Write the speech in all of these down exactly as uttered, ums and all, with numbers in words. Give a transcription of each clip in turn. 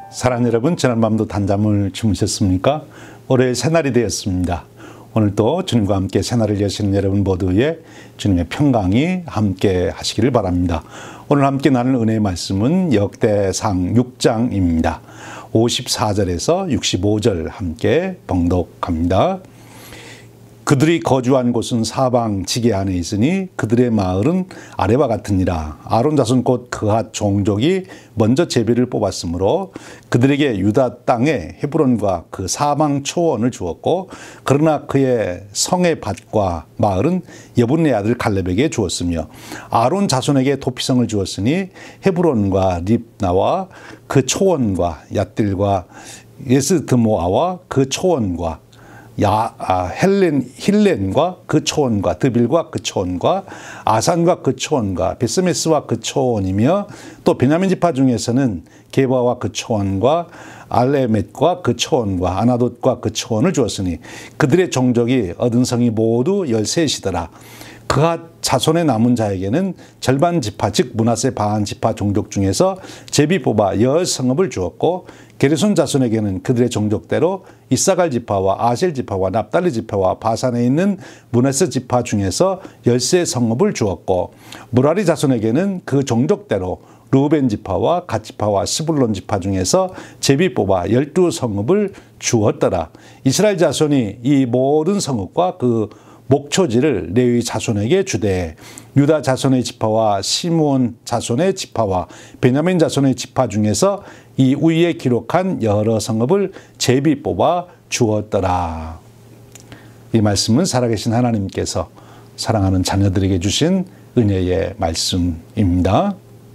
사랑하는 여러분, 지난밤도 단잠을 주무셨습니까? 올해 새날이 되었습니다. 오늘도 주님과 함께 새날을 여시는 여러분 모두의 주님의 평강이 함께 하시기를 바랍니다. 오늘 함께 나눌 은혜의 말씀은 역대상 육 장입니다. 오십사 절에서 육십오 절 함께 봉독합니다. 그들이 거주한 곳은 사방 지게 안에 있으니 그들의 마을은 아래와 같으니라. 아론 자손 곧 그핫 종족이 먼저 제비를 뽑았으므로 그들에게 유다 땅에 헤브론과 그 사방 초원을 주었고, 그러나 그의 성의 밭과 마을은 여분네 아들 갈렙에게 주었으며, 아론 자손에게 도피성을 주었으니 헤브론과 립나와 그 초원과 얏딜과 예스드모아와 그 초원과 야, 아, 헬렌, 힐렌과 그 초원과 드빌과 그 초원과 아산과 그 초원과 베스메스와 그 초원이며, 또 베냐민 지파 중에서는 게바와 그 초원과 알레멧과 그 초원과 아나돗과 그 초원을 주었으니 그들의 종족이 얻은 성이 모두 열셋이더라. 그핫 자손의 남은 자에게는 절반 지파 즉 므낫세 반 지파 종족 중에서 제비 뽑아 열 성읍을 주었고, 게르손 자손에게는 그들의 종족대로 이사갈 지파와 아셀 지파와 납달리 지파와 바산에 있는 므낫세 지파 중에서 열세 성읍을 주었고, 무라리 자손에게는 그 종족대로 르우벤 지파와 갓 지파와 스불론 지파 중에서 제비 뽑아 열두 성읍을 주었더라. 이스라엘 자손이 이 모든 성읍과 그 목초지를 레위 자손에게 주되, 유다 자손의 지파와 시므온 자손의 지파와 베냐민 자손의 지파 중에서 이 위에 기록한 여러 성읍을 제비 뽑아 주었더라. 이 말씀은 살아계신 하나님께서 사랑하는 자녀들에게 주신 은혜의 말씀입니다.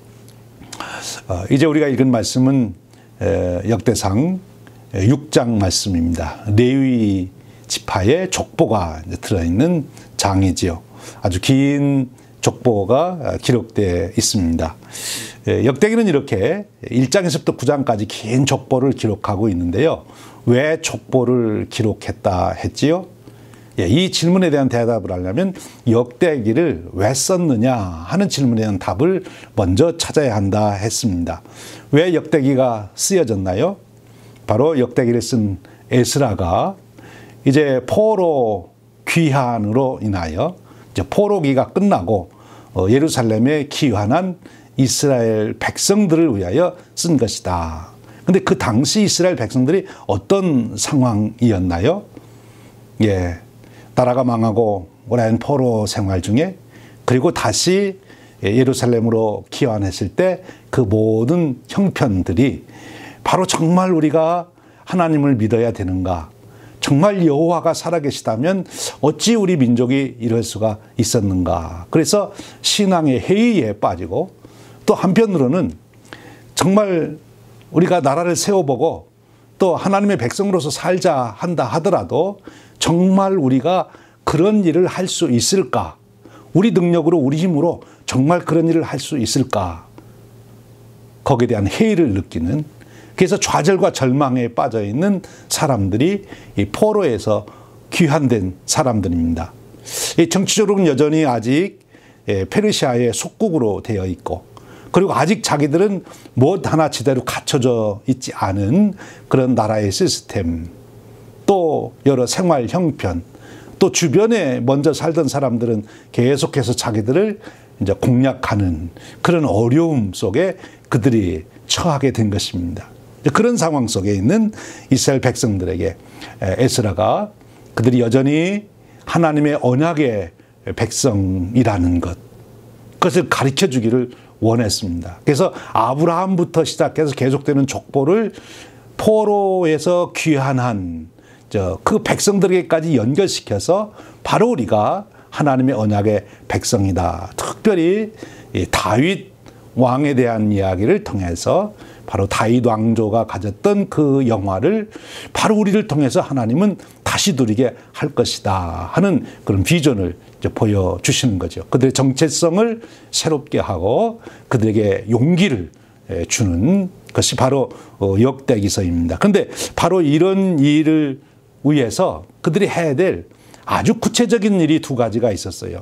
이제 우리가 읽은 말씀은 역대상 육 장 말씀입니다. 레위 지파의 족보가 들어있는 장이지요. 아주 긴 족보가 기록되어 있습니다. 역대기는 이렇게 일 장에서부터 구 장까지 긴 족보를 기록하고 있는데요. 왜 족보를 기록했다 했지요? 이 질문에 대한 대답을 하려면 역대기를 왜 썼느냐 하는 질문에 대한 답을 먼저 찾아야 한다 했습니다. 왜 역대기가 쓰여졌나요? 바로 역대기를 쓴 에스라가 이제 포로 귀환으로 인하여 이제 포로기가 끝나고 예루살렘에 귀환한 이스라엘 백성들을 위하여 쓴 것이다. 근데 그 당시 이스라엘 백성들이 어떤 상황이었나요? 예, 나라가 망하고 오랜 포로 생활 중에, 그리고 다시 예루살렘으로 귀환했을 때 그 모든 형편들이 바로 정말 우리가 하나님을 믿어야 되는가? 정말 여호와가 살아계시다면 어찌 우리 민족이 이럴 수가 있었는가? 그래서 신앙의 회의에 빠지고, 또 한편으로는 정말 우리가 나라를 세워보고 또 하나님의 백성으로서 살자 한다 하더라도 정말 우리가 그런 일을 할 수 있을까? 우리 능력으로, 우리 힘으로 정말 그런 일을 할 수 있을까? 거기에 대한 회의를 느끼는, 그래서 좌절과 절망에 빠져 있는 사람들이 이 포로에서 귀환된 사람들입니다. 정치적으로는 여전히 아직 페르시아의 속국으로 되어 있고, 그리고 아직 자기들은 무엇 하나 제대로 갖춰져 있지 않은 그런 나라의 시스템, 또 여러 생활 형편, 또 주변에 먼저 살던 사람들은 계속해서 자기들을 이제 공략하는 그런 어려움 속에 그들이 처하게 된 것입니다. 그런 상황 속에 있는 이스라엘 백성들에게 에스라가 그들이 여전히 하나님의 언약의 백성이라는 것, 그것을 가르쳐 주기를 원했습니다. 그래서 아브라함부터 시작해서 계속되는 족보를 포로에서 귀환한 그 백성들에게까지 연결시켜서 바로 우리가 하나님의 언약의 백성이다. 특별히 다윗 왕에 대한 이야기를 통해서 바로 다윗 왕조가 가졌던 그 영화를 바로 우리를 통해서 하나님은 다시 누리게 할 것이다 하는 그런 비전을 이제 보여주시는 거죠. 그들의 정체성을 새롭게 하고 그들에게 용기를 주는 것이 바로 역대기서입니다. 그런데 바로 이런 일을 위해서 그들이 해야 될 아주 구체적인 일이 두 가지가 있었어요.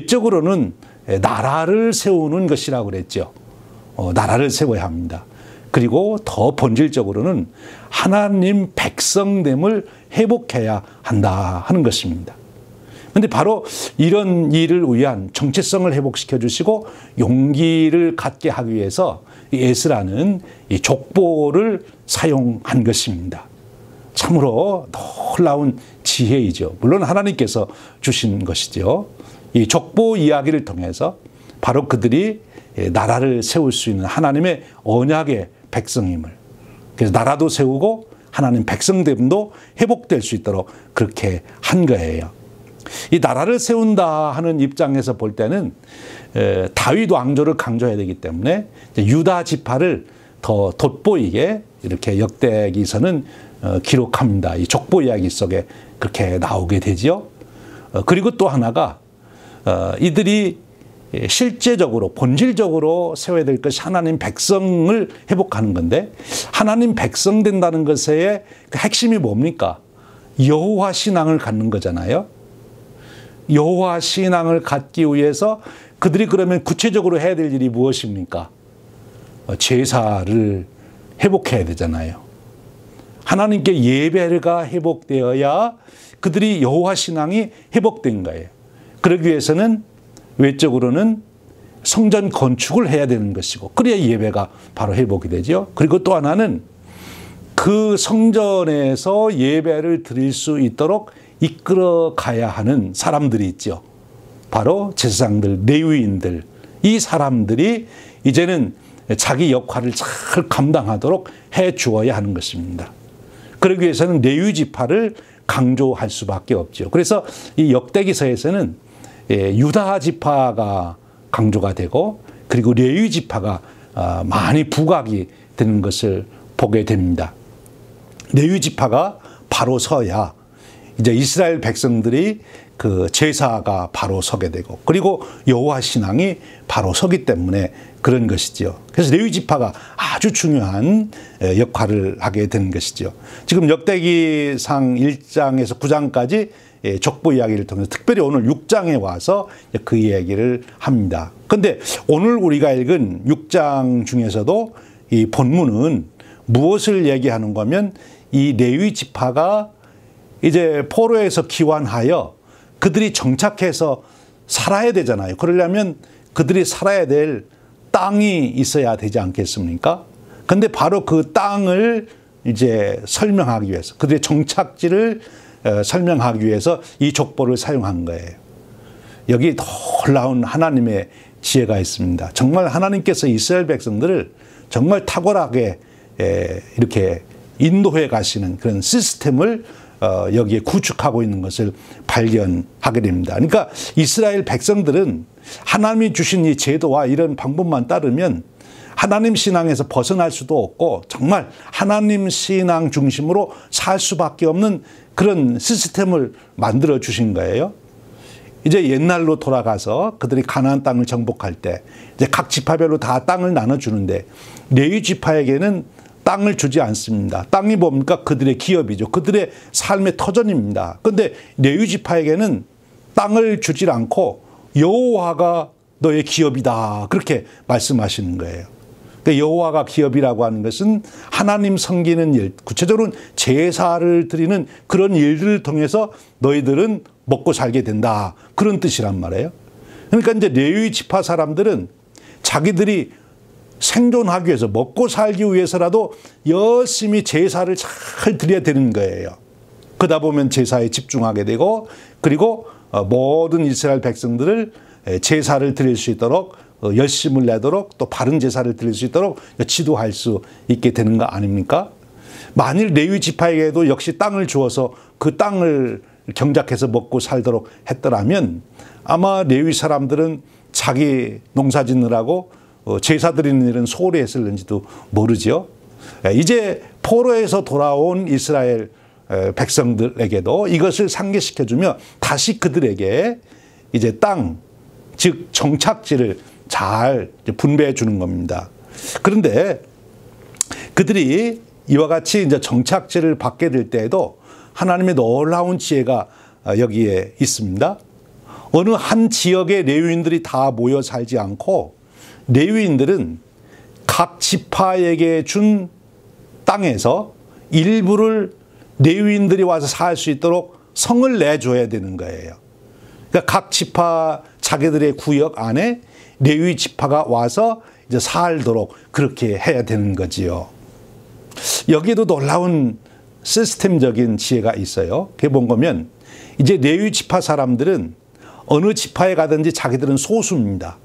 외적으로는 나라를 세우는 것이라고 그랬죠. 어, 나라를 세워야 합니다. 그리고 더 본질적으로는 하나님 백성됨을 회복해야 한다 하는 것입니다. 그런데 바로 이런 일을 위한 정체성을 회복시켜 주시고 용기를 갖게 하기 위해서 에스라는 이 족보를 사용한 것입니다. 참으로 놀라운 지혜이죠. 물론 하나님께서 주신 것이죠. 이 족보 이야기를 통해서 바로 그들이 나라를 세울 수 있는 하나님의 언약의 백성임을, 그래서 나라도 세우고 하나님 백성됨도 회복될 수 있도록 그렇게 한 거예요. 이 나라를 세운다 하는 입장에서 볼 때는 다윗 왕조를 강조해야 되기 때문에 유다 지파를 더 돋보이게 이렇게 역대기서는 기록합니다. 이 족보 이야기 속에 그렇게 나오게 되지요. 그리고 또 하나가 이들이 실제적으로 본질적으로 세워야 될 것이 하나님 백성을 회복하는 건데, 하나님 백성 된다는 것의 그 핵심이 뭡니까? 여호와 신앙을 갖는 거잖아요. 여호와 신앙을 갖기 위해서 그들이 그러면 구체적으로 해야 될 일이 무엇입니까? 제사를 회복해야 되잖아요. 하나님께 예배가 회복되어야 그들이 여호와 신앙이 회복된 거예요. 그러기 위해서는 외적으로는 성전 건축을 해야 되는 것이고, 그래야 예배가 바로 회복이 되죠. 그리고 또 하나는 그 성전에서 예배를 드릴 수 있도록 이끌어 가야 하는 사람들이 있죠. 바로 제사장들, 레위인들, 이 사람들이 이제는 자기 역할을 잘 감당하도록 해 주어야 하는 것입니다. 그러기 위해서는 레위 지파를 강조할 수밖에 없죠. 그래서 이 역대기서에서는 유다 지파가 강조가 되고, 그리고 레위 지파가 많이 부각이 되는 것을 보게 됩니다. 레위 지파가 바로 서야 이제 이스라엘 백성들이 그 제사가 바로 서게 되고, 그리고 여호와 신앙이 바로 서기 때문에 그런 것이죠. 그래서 레위 지파가 아주 중요한 역할을 하게 되는 것이죠. 지금 역대기상 일 장에서 구 장까지 족보 이야기를 통해서 특별히 오늘 육 장에 와서 그 이야기를 합니다. 그런데 오늘 우리가 읽은 육 장 중에서도 이 본문은 무엇을 얘기하는 거면, 이 레위 지파가 이제 포로에서 귀환하여 그들이 정착해서 살아야 되잖아요. 그러려면 그들이 살아야 될 땅이 있어야 되지 않겠습니까? 근데 바로 그 땅을 이제 설명하기 위해서, 그들의 정착지를 설명하기 위해서 이 족보를 사용한 거예요. 여기 놀라운 하나님의 지혜가 있습니다. 정말 하나님께서 이스라엘 백성들을 정말 탁월하게 이렇게 인도해 가시는 그런 시스템을 여기에 구축하고 있는 것을 발견하게 됩니다. 그러니까 이스라엘 백성들은 하나님이 주신 이 제도와 이런 방법만 따르면 하나님 신앙에서 벗어날 수도 없고, 정말 하나님 신앙 중심으로 살 수밖에 없는 그런 시스템을 만들어 주신 거예요. 이제 옛날로 돌아가서 그들이 가나안 땅을 정복할 때 이제 각 지파별로 다 땅을 나눠주는데, 레위 지파에게는 땅을 주지 않습니다. 땅이 뭡니까? 그들의 기업이죠. 그들의 삶의 터전입니다. 그런데 레위 지파에게는 땅을 주지 않고 여호와가 너의 기업이다, 그렇게 말씀하시는 거예요. 여호와가 기업이라고 하는 것은 하나님 섬기는 일, 구체적으로는 제사를 드리는 그런 일들을 통해서 너희들은 먹고 살게 된다, 그런 뜻이란 말이에요. 그러니까 이제 레위 지파 사람들은 자기들이 생존하기 위해서, 먹고 살기 위해서라도 열심히 제사를 잘 드려야 되는 거예요. 그러다 보면 제사에 집중하게 되고, 그리고 모든 이스라엘 백성들을 제사를 드릴 수 있도록 열심을 내도록, 또 바른 제사를 드릴 수 있도록 지도할 수 있게 되는 거 아닙니까? 만일 레위 지파에게도 역시 땅을 주어서 그 땅을 경작해서 먹고 살도록 했더라면 아마 레위 사람들은 자기 농사 짓느라고 제사 드리는 일은 소홀히 했을는지도 모르죠. 이제 포로에서 돌아온 이스라엘 백성들에게도 이것을 상기시켜주며 다시 그들에게 이제 땅, 즉 정착지를 잘 분배해 주는 겁니다. 그런데 그들이 이와 같이 이제 정착지를 받게 될 때에도 하나님의 놀라운 지혜가 여기에 있습니다. 어느 한 지역의 레위인들이 다 모여 살지 않고, 레위인들은 각 지파에게 준 땅에서 일부를 레위인들이 와서 살 수 있도록 성을 내줘야 되는 거예요. 그러니까 각 지파 자기들의 구역 안에 레위 지파가 와서 이제 살도록 그렇게 해야 되는 거지요. 여기에도 놀라운 시스템적인 지혜가 있어요. 그게 뭔 거면 이제 레위 지파 사람들은 어느 지파에 가든지 자기들은 소수입니다.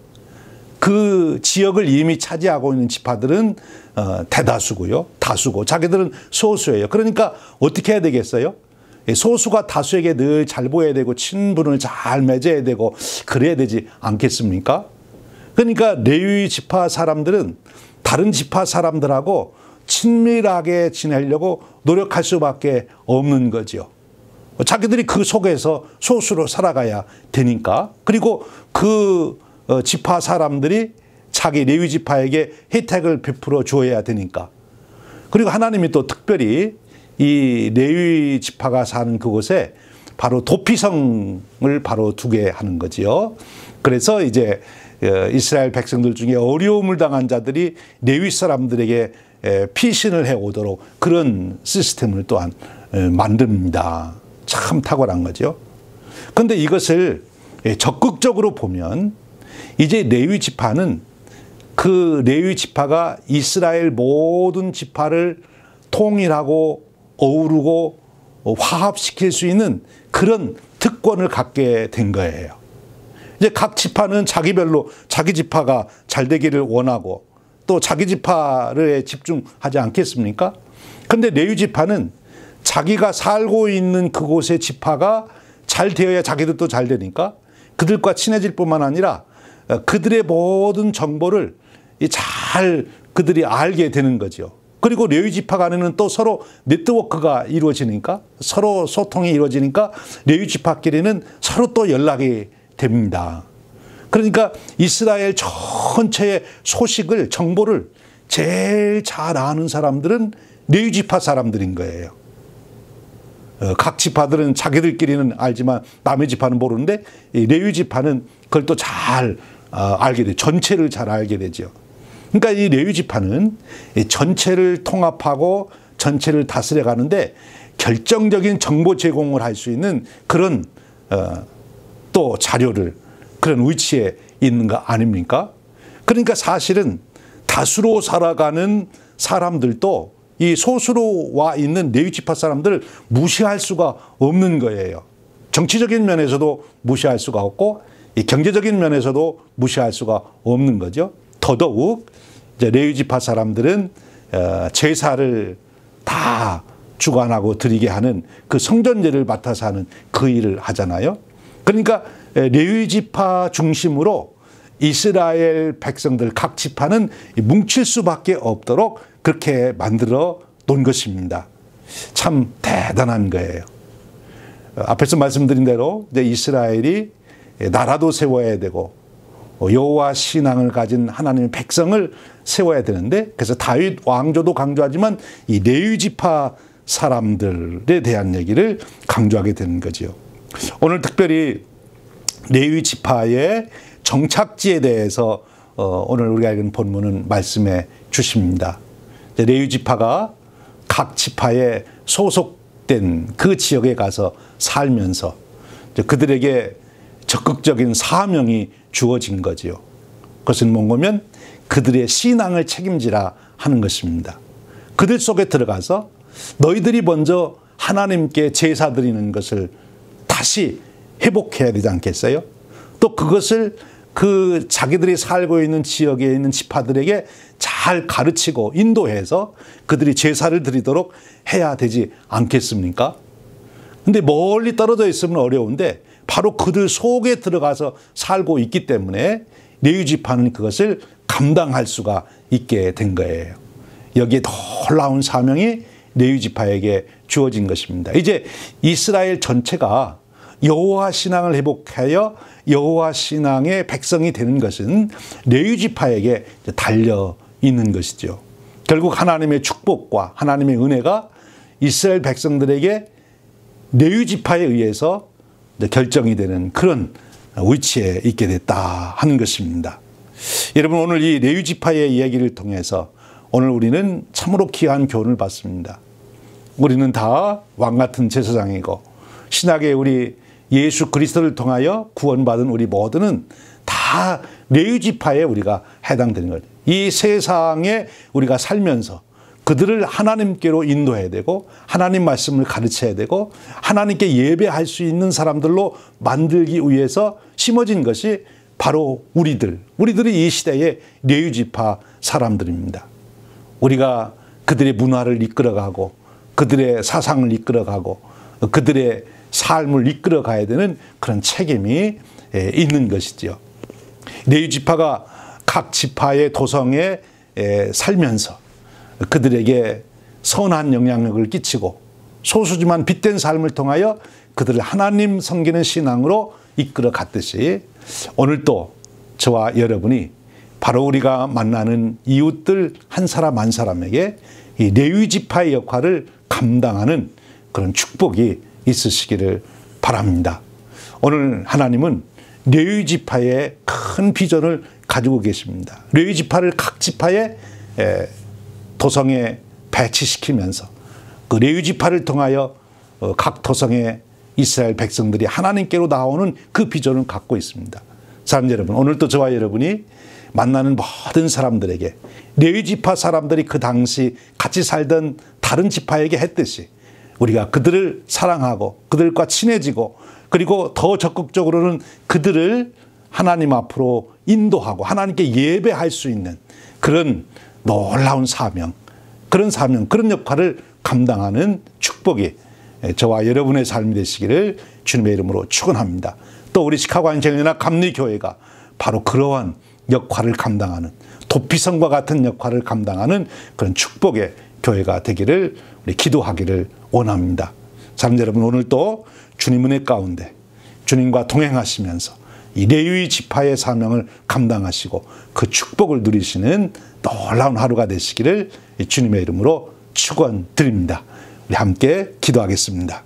그 지역을 이미 차지하고 있는 지파들은 어, 대다수고요. 다수고 자기들은 소수예요. 그러니까 어떻게 해야 되겠어요? 소수가 다수에게 늘 잘 보여야 되고 친분을 잘 맺어야 되고 그래야 되지 않겠습니까? 그러니까 레위 지파 사람들은 다른 지파 사람들하고 친밀하게 지내려고 노력할 수밖에 없는 거죠. 자기들이 그 속에서 소수로 살아가야 되니까. 그리고 그 지파 사람들이 자기 레위 지파에게 혜택을 베풀어 줘야 되니까. 그리고 하나님이 또 특별히 이 레위 지파가 사는 그곳에 바로 도피성을 바로 두게 하는 거지요. 그래서 이제 이스라엘 백성들 중에 어려움을 당한 자들이 레위 사람들에게 피신을 해오도록 그런 시스템을 또한 만듭니다. 참 탁월한 거죠. 그런데 이것을 적극적으로 보면 이제 레위 지파는 그 레위 지파가 이스라엘 모든 지파를 통일하고 어우르고 화합시킬 수 있는 그런 특권을 갖게 된 거예요. 이제 각 지파는 자기별로 자기 지파가 잘 되기를 원하고 또 자기 지파에 집중하지 않겠습니까? 그런데 레위 지파는 자기가 살고 있는 그곳의 지파가 잘 되어야 자기들도 잘 되니까 그들과 친해질 뿐만 아니라 그들의 모든 정보를 잘 그들이 알게 되는 거죠. 그리고 레위 지파 간에는 또 서로 네트워크가 이루어지니까 서로 소통이 이루어지니까 레위 지파끼리는 서로 또 연락이 됩니다. 그러니까 이스라엘 전체의 소식을 정보를 제일 잘 아는 사람들은 레위 지파 사람들인 거예요. 각 지파들은 자기들끼리는 알지만 남의 지파는 모르는데 레위 지파는 그걸 또 잘 알게 돼요. 전체를 잘 알게 되죠. 그러니까 이 레위 지파는 전체를 통합하고 전체를 다스려 가는데 결정적인 정보 제공을 할 수 있는 그런 어, 또 자료를 그런 위치에 있는 거 아닙니까? 그러니까 사실은 다수로 살아가는 사람들도 이 소수로 와 있는 레위 지파 사람들을 무시할 수가 없는 거예요. 정치적인 면에서도 무시할 수가 없고 이 경제적인 면에서도 무시할 수가 없는 거죠. 더더욱 이제 레위 지파 사람들은 제사를 다 주관하고 드리게 하는 그 성전제를 맡아서 하는 그 일을 하잖아요. 그러니까 레위 지파 중심으로 이스라엘 백성들 각 지파는 뭉칠 수밖에 없도록 그렇게 만들어 놓은 것입니다. 참 대단한 거예요. 앞에서 말씀드린 대로 이제 이스라엘이 나라도 세워야 되고 여호와 신앙을 가진 하나님의 백성을 세워야 되는데 그래서 다윗 왕조도 강조하지만 이 레위 지파 사람들에 대한 얘기를 강조하게 되는 거죠. 오늘 특별히 레위 지파의 정착지에 대해서 오늘 우리가 읽은 본문은 말씀해 주십니다. 레위 지파가 각 지파에 소속된 그 지역에 가서 살면서 그들에게 적극적인 사명이 주어진 거지요. 그것은 뭔가면 그들의 신앙을 책임지라 하는 것입니다. 그들 속에 들어가서 너희들이 먼저 하나님께 제사 드리는 것을 다시 회복해야 되지 않겠어요? 또 그것을 그 자기들이 살고 있는 지역에 있는 지파들에게 잘 가르치고 인도해서 그들이 제사를 드리도록 해야 되지 않겠습니까? 근데 멀리 떨어져 있으면 어려운데 바로 그들 속에 들어가서 살고 있기 때문에 레위 지파는 그것을 감당할 수가 있게 된 거예요. 여기에 놀라운 사명이 레위 지파에게 주어진 것입니다. 이제 이스라엘 전체가 여호와 신앙을 회복하여 여호와 신앙의 백성이 되는 것은 레위 지파에게 달려 있는 것이죠. 결국 하나님의 축복과 하나님의 은혜가 이스라엘 백성들에게 레위 지파에 의해서 결정이 되는 그런 위치에 있게 됐다 하는 것입니다. 여러분, 오늘 이 레위 지파의 이야기를 통해서 오늘 우리는 참으로 귀한 교훈을 받습니다. 우리는 다 왕 같은 제사장이고 신약의 우리 예수 그리스도를 통하여 구원받은 우리 모두는 다 레위 지파에 우리가 해당되는 거예요. 이 세상에 우리가 살면서 그들을 하나님께로 인도해야 되고 하나님 말씀을 가르쳐야 되고 하나님께 예배할 수 있는 사람들로 만들기 위해서 심어진 것이 바로 우리들, 우리들이 이 시대의 레위 지파 사람들입니다. 우리가 그들의 문화를 이끌어가고 그들의 사상을 이끌어가고 그들의 삶을 이끌어 가야 되는 그런 책임이 있는 것이죠. 레위 지파가 각 지파의 도성에 살면서 그들에게 선한 영향력을 끼치고 소수지만 빛된 삶을 통하여 그들을 하나님 섬기는 신앙으로 이끌어 갔듯이 오늘 또 저와 여러분이 바로 우리가 만나는 이웃들 한 사람 한 사람에게 이 레위 지파의 역할을 감당하는 그런 축복이 있으시기를 바랍니다. 오늘 하나님은 레위 지파의 큰 비전을 가지고 계십니다. 레위 지파를 각 지파의 도성에 배치시키면서 그 레위 지파를 통하여 각 도성의 이스라엘 백성들이 하나님께로 나오는 그 비전을 갖고 있습니다. 사람 여러분, 오늘도 저와 여러분이 만나는 모든 사람들에게 레위 지파 사람들이 그 당시 같이 살던 다른 지파에게 했듯이 우리가 그들을 사랑하고 그들과 친해지고 그리고 더 적극적으로는 그들을 하나님 앞으로 인도하고 하나님께 예배할 수 있는 그런 놀라운 사명, 그런 사명, 그런 역할을 감당하는 축복이 저와 여러분의 삶이 되시기를 주님의 이름으로 축원합니다. 또 우리 시카고 안식년이나 감리교회가 바로 그러한 역할을 감당하는 도피성과 같은 역할을 감당하는 그런 축복의 교회가 되기를 우리 기도하기를 원합니다. 사랑하는 여러분, 오늘 또 주님 은혜 가운데 주님과 동행하시면서 이 레위 지파의 사명을 감당하시고 그 축복을 누리시는 놀라운 하루가 되시기를 주님의 이름으로 축원드립니다. 우리 함께 기도하겠습니다.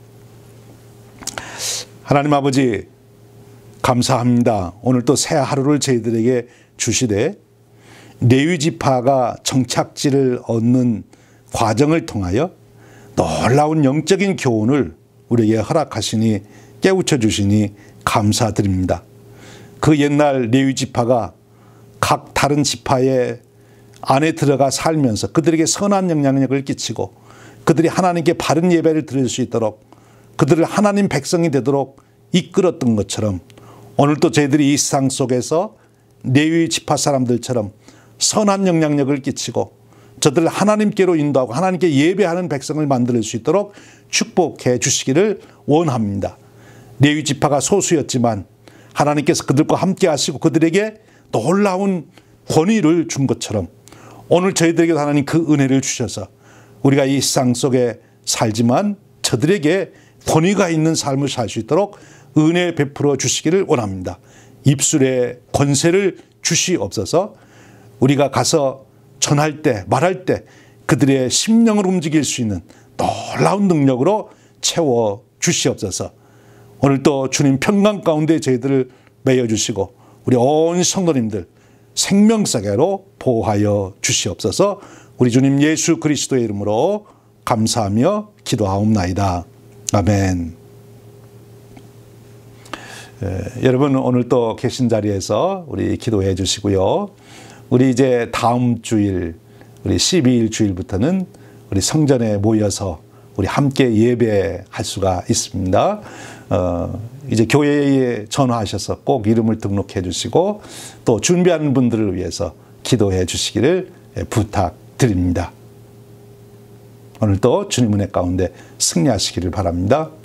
하나님 아버지, 감사합니다. 오늘 또 새 하루를 저희들에게 주시되 레위 지파가 정착지를 얻는 과정을 통하여 놀라운 영적인 교훈을 우리에게 허락하시니 깨우쳐 주시니 감사드립니다. 그 옛날 레위 지파가 각 다른 지파의 안에 들어가 살면서 그들에게 선한 영향력을 끼치고 그들이 하나님께 바른 예배를 드릴 수 있도록 그들을 하나님 백성이 되도록 이끌었던 것처럼 오늘도 저희들이 이 세상 속에서 레위 지파 사람들처럼 선한 영향력을 끼치고 저들을 하나님께로 인도하고 하나님께 예배하는 백성을 만들 수 있도록 축복해 주시기를 원합니다. 레위 지파가 소수였지만 하나님께서 그들과 함께 하시고 그들에게 놀라운 권위를 준 것처럼 오늘 저희들에게 하나님 그 은혜를 주셔서 우리가 이 세상 속에 살지만 저들에게 권위가 있는 삶을 살 수 있도록 은혜 베풀어 주시기를 원합니다. 입술에 권세를 주시옵소서. 우리가 가서 전할 때 말할 때 그들의 심령을 움직일 수 있는 놀라운 능력으로 채워 주시옵소서. 오늘 또 주님 평강 가운데 저희들을 매여 주시고 우리 온 성도님들 생명사계로 보호하여 주시옵소서. 우리 주님 예수 그리스도의 이름으로 감사하며 기도하옵나이다. 아멘. 에, 여러분 오늘 또 계신 자리에서 우리 기도해 주시고요. 우리 이제 다음 주일 우리 십이 일 주일부터는 우리 성전에 모여서 우리 함께 예배할 수가 있습니다. 어, 이제 교회에 전화하셔서 꼭 이름을 등록해 주시고 또 준비하는 분들을 위해서 기도해 주시기를 부탁드립니다. 오늘도 주님 은혜 가운데 승리하시기를 바랍니다.